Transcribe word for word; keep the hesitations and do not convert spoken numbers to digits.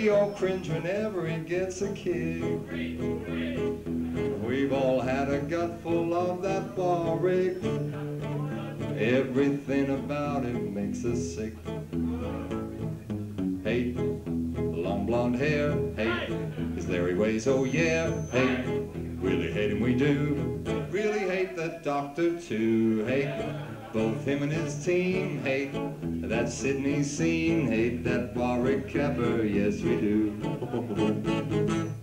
We all cringe whenever he gets a kick. We've all had a gut full of that Warwick. Everything about it makes us sick. Hate long blonde hair, hate his leery ways, oh yeah, hate, really hate him we do. Really hate the doctor too, hate both him and his team, hate that Sydney scene, hate that Warwick capper, yes we do.